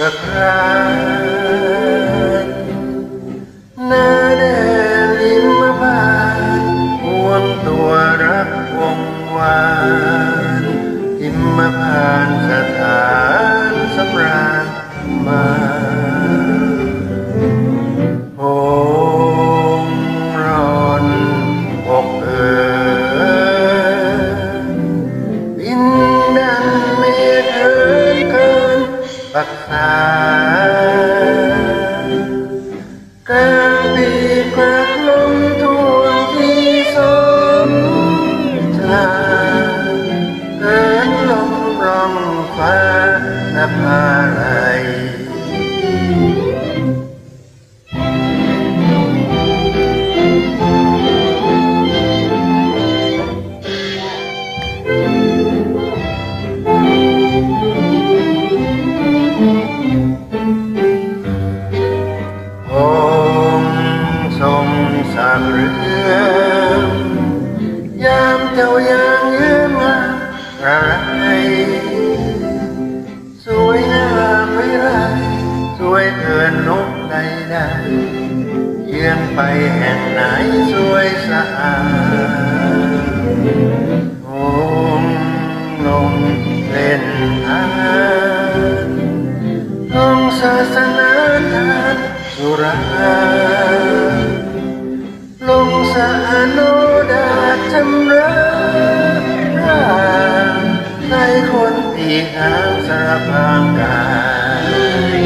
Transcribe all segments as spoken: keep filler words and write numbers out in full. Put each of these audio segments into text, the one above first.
ะครานหน้าแดงลิ้มบานห่วงตัวรักวงวานหิมพานต์สถานสำราญมาโหมร้อนอกเอ่ยบินดันเมฆเหินเกินปักษากลางปีกรักลมทวงที่สมชาเหินลมร้องฟ้านภาลัยสักเรื่องยามเจ้ายังเยื้องาอะไรสวยงามไม่ไรสวยเกินนกใดใดเยื้องไปแห่งไหนสวยสะอาดโหมลมเล่นทานลงศาสนาทานสุราลงสะอโนดาชำระร่างใส่คนตีหางสารพางกาย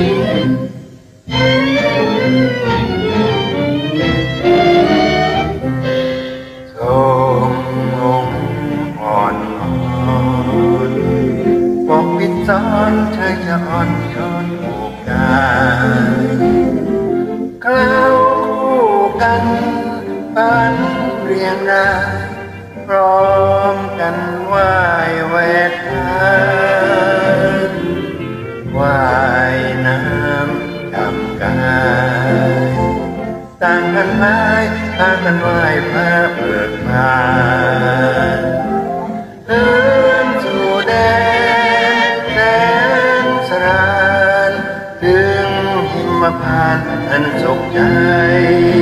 ทรงองค์อ่อนอ่อนปกปิดซ้อนเธอจะอ่อนช้อนผูกกายกล่าวคู่กันปันเรียงรายพร้อมกันไหว้แวกทางว่ายน้ำทำกายต่างกันไม้ต่างกันไหว้พระเบิกบานเดินสู่แดนแดนสรานถึงหิมพานต์อันสุขใจ